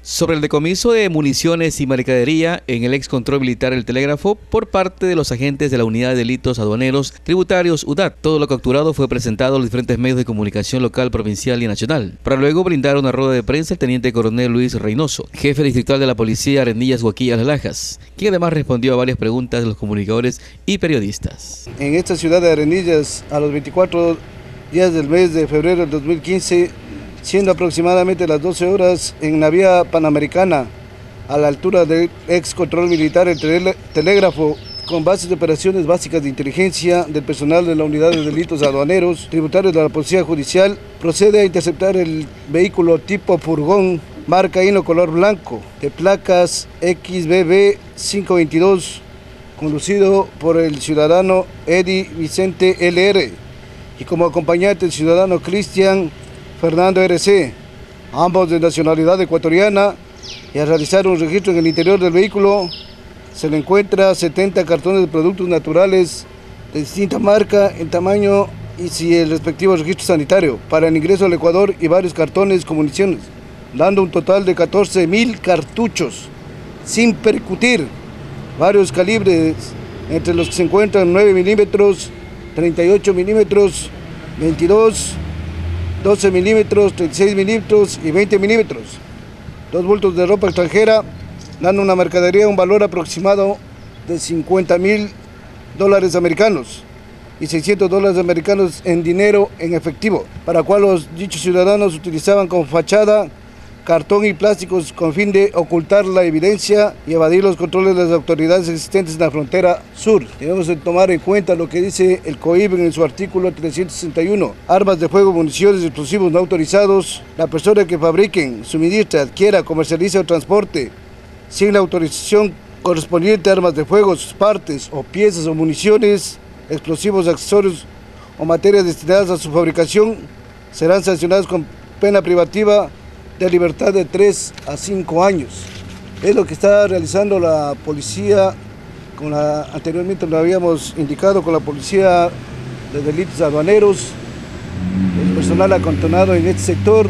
Sobre el decomiso de municiones y mercadería en el ex control militar El Telégrafo por parte de los agentes de la Unidad de Delitos Aduaneros Tributarios UDAT. Todo lo capturado fue presentado a los diferentes medios de comunicación local, provincial y nacional, para luego brindar una rueda de prensa el teniente coronel Luis Reynoso, jefe distrital de la policía Arenillas, Huaquillas, Las Lajas, quien además respondió a varias preguntas de los comunicadores y periodistas. En esta ciudad de Arenillas, a los 24 días del mes de febrero del 2015, siendo aproximadamente las 12 horas en la vía Panamericana, a la altura del ex control militar El Telégrafo, con bases de operaciones básicas de inteligencia del personal de la Unidad de Delitos Aduaneros Tributarios de la Policía Judicial, procede a interceptar el vehículo tipo furgón, marca Hino color blanco, de placas XBB 522, conducido por el ciudadano Eddie Vicente LR, y como acompañante el ciudadano Cristian Fernando RC, ambos de nacionalidad ecuatoriana, y al realizar un registro en el interior del vehículo se le encuentra 70 cartones de productos naturales de distinta marca, en tamaño y el respectivo registro sanitario para el ingreso al Ecuador, y varios cartones con municiones, dando un total de 14.000 cartuchos sin percutir, varios calibres, entre los que se encuentran 9 milímetros, 38 milímetros, 22, 12 milímetros, 36 milímetros y 20 milímetros. 2 bultos de ropa extranjera, dando una mercadería, un valor aproximado de $50.000 americanos y $600 americanos en dinero en efectivo, para cual los dichos ciudadanos utilizaban como fachada cartón y plásticos con fin de ocultar la evidencia y evadir los controles de las autoridades existentes en la frontera sur. Debemos tomar en cuenta lo que dice el COIB en su artículo 361. Armas de fuego, municiones y explosivos no autorizados. La persona que fabriquen, suministre, adquiera, comercialice o transporte sin la autorización correspondiente a armas de fuego, sus partes o piezas o municiones, explosivos, accesorios o materias destinadas a su fabricación, serán sancionados con pena privativa de libertad de 3 a 5 años. Es lo que está realizando la policía, anteriormente lo habíamos indicado, con la policía de delitos aduaneros, el personal acantonado en este sector,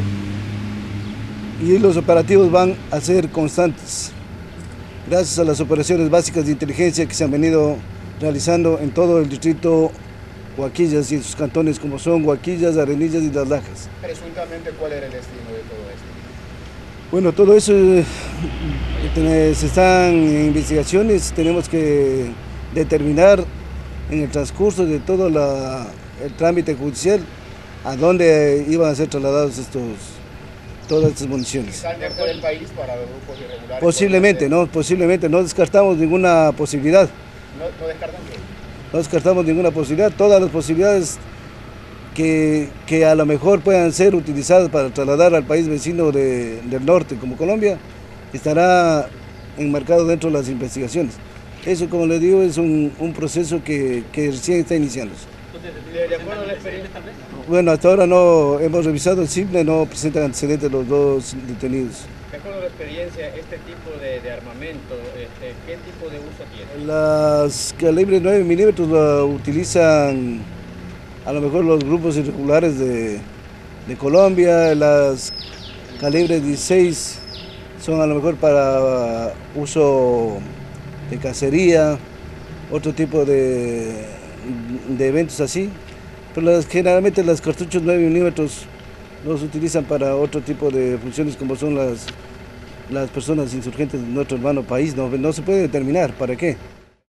y los operativos van a ser constantes, gracias a las operaciones básicas de inteligencia que se han venido realizando en todo el distrito Huaquillas y en sus cantones, como son Huaquillas, Arenillas y Las Lajas. Presuntamente, ¿cuál era el destino de todo esto? Bueno, todo eso se están en investigaciones. Tenemos que determinar en el transcurso de todo el trámite judicial a dónde iban a ser trasladados todas estas municiones. ¿Salen por el país para grupos irregulares? Posiblemente, no descartamos ninguna posibilidad. ¿No descartan qué? No descartamos ninguna posibilidad, todas las posibilidades que a lo mejor puedan ser utilizadas para trasladar al país vecino del norte, como Colombia, estará enmarcado dentro de las investigaciones. Eso, como les digo, es un proceso que recién está iniciando. ¿De acuerdo a la experiencia también? Bueno, hasta ahora no hemos revisado el simple, no presentan antecedentes los dos detenidos. De acuerdo a la experiencia, este tipo de armamento, ¿qué tipo de uso tiene? Las calibres 9 milímetros la utilizan a lo mejor los grupos irregulares de Colombia. Las calibres 16 son a lo mejor para uso de cacería, otro tipo de eventos así, pero generalmente las cartuchos 9 milímetros los utilizan para otro tipo de funciones, como son las personas insurgentes de nuestro hermano país. No se puede determinar para qué.